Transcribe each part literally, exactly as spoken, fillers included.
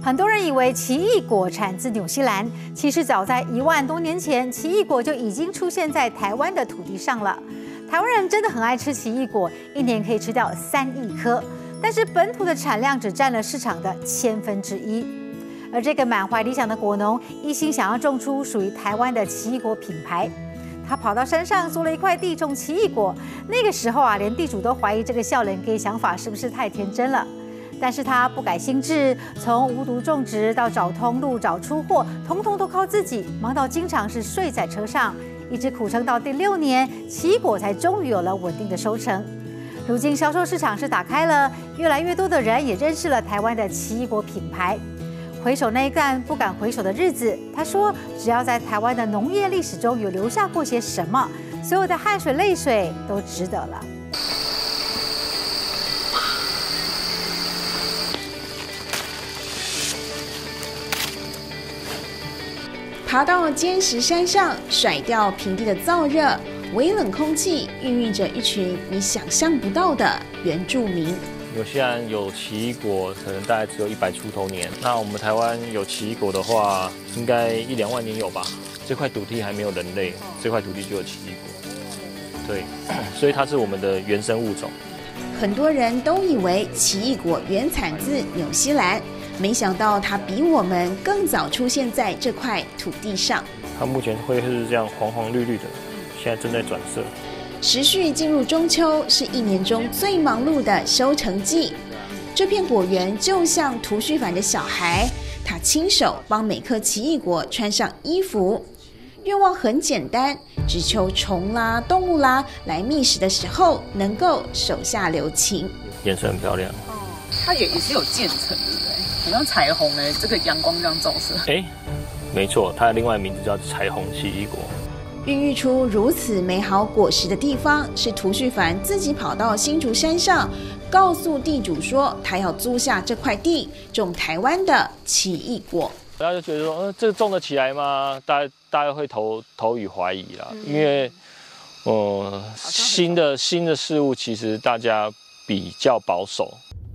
很多人以为奇异果产自纽西兰，其实早在一万多年前，奇异果就已经出现在台湾的土地上了。台湾人真的很爱吃奇异果，一年可以吃掉三亿颗，但是本土的产量只占了市场的千分之一。而这个满怀理想的果农，一心想要种出属于台湾的奇异果品牌。他跑到山上租了一块地种奇异果，那个时候啊，连地主都怀疑这个少年给想法是不是太天真了。但是他不改心智，从无毒种植到找通路、找出货，统统都靠自己，忙到经常是睡在车上，一直苦撑到第六年，奇异果才终于有了稳定的收成。如今销售市场是打开了，越来越多的人也认识了台湾的奇异果品牌。回首那一段不敢回首的日子，他说，只要在台湾的农业历史中有留下过些什么，所有的汗水泪水都值得了。 爬到尖石山上，甩掉平地的燥热，微冷空气孕育着一群你想象不到的原住民。 纽西兰有奇异果，可能大概只有一百出头年。那我们台湾有奇异果的话，应该一两万年有吧？这块土地还没有人类，这块土地就有奇异果。对，所以它是我们的原生物种。 很多人都以为奇异果原产自纽西兰。没想到它比我们更早出现在这块土地上。 它目前会是这样黄黄绿绿的，现在正在转色。 时序进入中秋，是一年中最忙碌的收成季。这片果园就像涂旭凡的小孩，他亲手帮每颗奇异果穿上衣服。愿望很简单，只求虫啦、动物啦来觅食的时候，能够手下留情。 颜色很漂亮。 它也也是有渐层，对不对？好像彩虹哎，这个阳光这样照射。 哎，没错，它的另外名字叫彩虹奇异果。 孕育出如此美好果实的地方，是涂旭凡自己跑到新竹山上，告诉地主说他要租下这块地，种台湾的奇异果。 大家就觉得说，呃，这种得起来吗？大家大家会投投予怀疑啦，嗯、因为，呃，新的新的事物其实大家比较保守。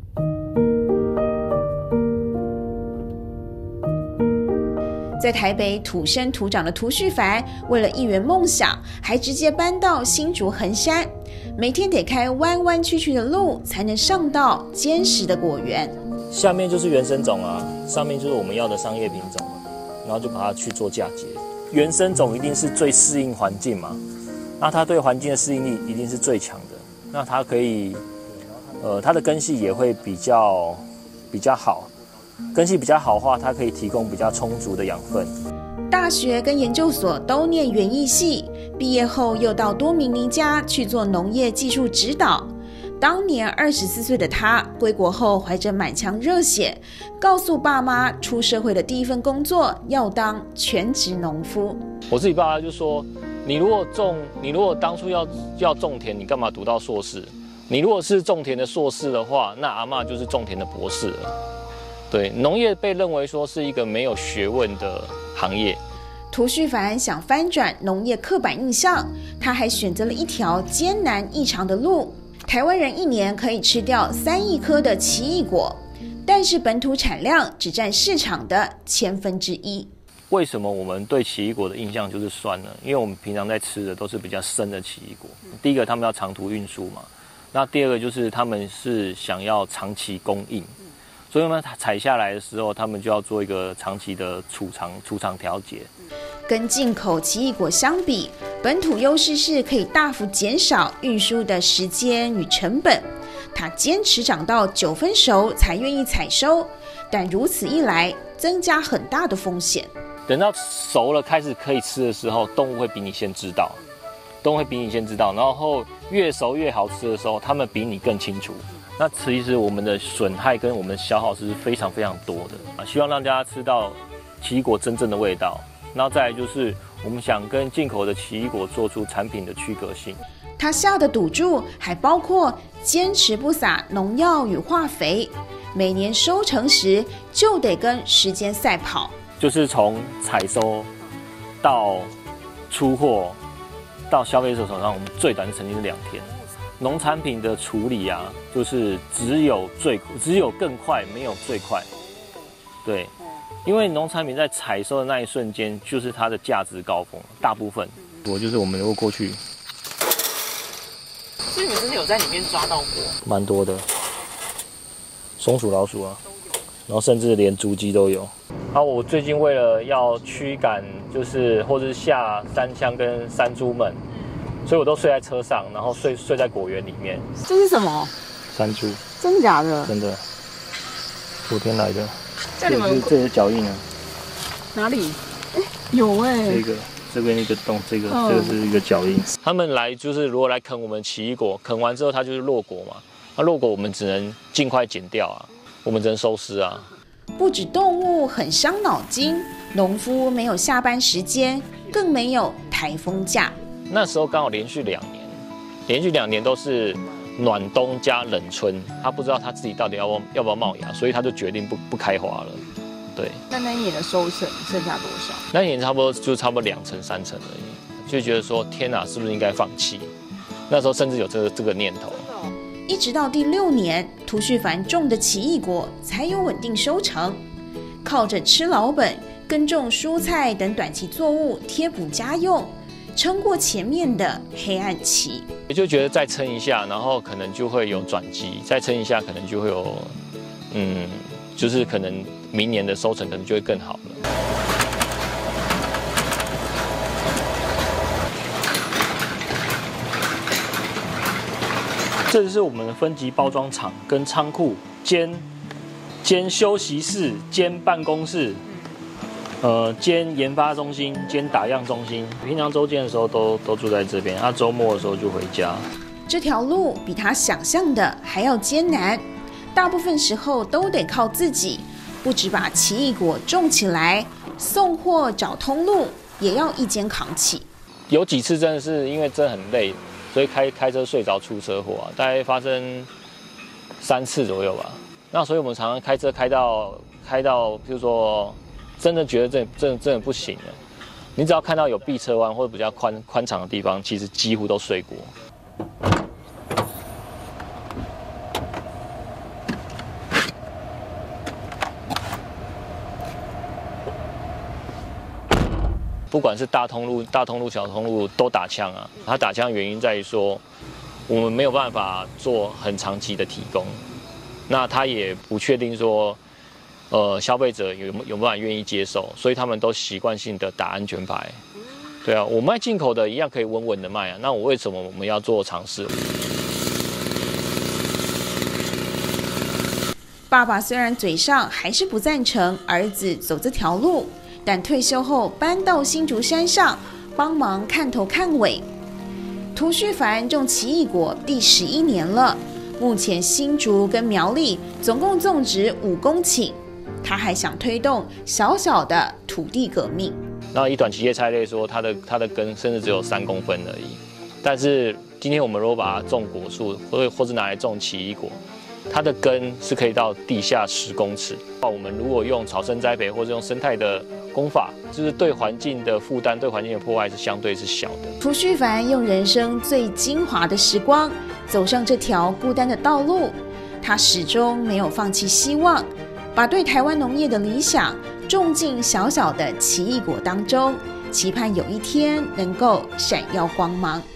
在台北土生土长的涂旭凡，为了一圆梦想，还直接搬到新竹横山，每天得开弯弯曲曲的路，才能上到坚实的果园。 下面就是原生种啊，上面就是我们要的商业品种，然后就把它去做嫁接。原生种一定是最适应环境嘛，那它对环境的适应力一定是最强的，那它可以，呃，它的根系也会比较比较好。根系比较好的话，它可以提供比较充足的养分。 大学跟研究所都念园艺系，毕业后又到多明尼加去做农业技术指导。当年二十四岁的他归国后，怀着满腔热血，告诉爸妈，出社会的第一份工作要当全职农夫。 我自己爸爸就说：“你如果种，你如果当初要要种田，你干嘛读到硕士？你如果是种田的硕士的话，那阿嬷就是种田的博士了。”对，农业被认为说是一个没有学问的行业。 涂旭凡想翻转农业刻板印象，他还选择了一条艰难异常的路。台湾人一年可以吃掉三亿颗的奇异果，但是本土产量只占市场的千分之一。 为什么我们对奇异果的印象就是酸呢？因为我们平常在吃的都是比较生的奇异果。第一个，他们要长途运输嘛；那第二个就是他们是想要长期供应。所以我们采下来的时候，他们就要做一个长期的储藏、储藏调节。 跟进口奇异果相比，本土优势是可以大幅减少运输的时间与成本。他坚持长到九分熟才愿意采收，但如此一来，增加很大的风险。 等到熟了开始可以吃的时候，动物会比你先知道，动物会比你先知道，然后越熟越好吃的时候，他们比你更清楚。那其实我们的损害跟我们的消耗是非常非常多的啊！希望让大家吃到奇异果真正的味道。然后再来就是我们想跟进口的奇异果做出产品的区隔性。 他下的赌注还包括坚持不撒农药与化肥，每年收成时就得跟时间赛跑。 就是从采收到出货到消费者手上，我们最短的成绩是两天。农产品的处理啊，就是只有最只有更快，没有最快。 对，因为农产品在采收的那一瞬间，就是它的价值高峰，大部分我就是我们如果过去， 所以你们真的有在里面抓到过？ 蛮多的，松鼠、老鼠啊，然后甚至连竹鸡都有。啊，我最近为了要驱赶，就是或者是下山羌跟山猪们，所以我都睡在车上，然后睡睡在果园里面。 这是什么？ 山猪。 真的假的？ 真的，昨天来的。 叫你们这是脚印啊。 哪里？哎，有哎、欸。 这个这边一个洞，这个、嗯、这个是一个脚印。他们来就是如果来啃我们奇异果，啃完之后它就是落果嘛。那落果我们只能尽快剪掉啊，我们只能收尸啊。 不止动物很伤脑筋，农夫没有下班时间，更没有台风假。 那时候刚好连续两年，连续两年都是暖冬加冷春，他不知道他自己到底要不要要不要冒芽，所以他就决定不不开花了。对。 那那一年的收成剩下多少？ 那一年差不多就差不多两成三成而已，就觉得说天哪，是不是应该放弃？那时候甚至有这个这个念头。 一直到第六年，涂旭凡种的奇异果才有稳定收成，靠着吃老本、耕种蔬菜等短期作物贴补家用，撑过前面的黑暗期。 也就觉得再撑一下，然后可能就会有转机，再撑一下可能就会有，嗯，就是可能明年的收成可能就会更好了。这是我们的分级包装厂跟仓库兼兼休息室兼办公室，呃兼研发中心兼打样中心。平常周间的时候都都住在这边，他周末的时候就回家。 这条路比他想象的还要艰难，大部分时候都得靠自己，不只把奇异果种起来，送货找通路也要一肩扛起。 有几次真的是因为真的很累。所以开开车睡着出车祸啊，大概发生三次左右吧。那所以我们常常开车开到开到，譬如说真的觉得这真真的不行了，你只要看到有避车弯或者比较宽宽敞的地方，其实几乎都睡过。不管是大通路、大通路、小通路都打枪啊。它打枪原因在于说，我们没有办法做很长期的提供，那他也不确定说，呃，消费者有有办法愿意接受，所以他们都习惯性的打安全牌。对啊，我卖进口的一样可以稳稳的卖啊，那我为什么我们要做尝试？ 爸爸虽然嘴上还是不赞成儿子走这条路，但退休后搬到新竹山上帮忙看头看尾。涂旭凡种奇异果第十一年了，目前新竹跟苗栗总共种植五公顷，他还想推动小小的土地革命。 那以短期叶菜类说，它的它的根甚至只有三公分而已，但是今天我们如果把它种果树，或或是拿来种奇异果，它的根是可以到地下十公尺。我们如果用草生栽培或者用生态的工法，就是对环境的负担、对环境的破坏是相对是小的。 涂旭凡用人生最精华的时光走上这条孤单的道路，他始终没有放弃希望，把对台湾农业的理想种进小小的奇异果当中，期盼有一天能够闪耀光芒。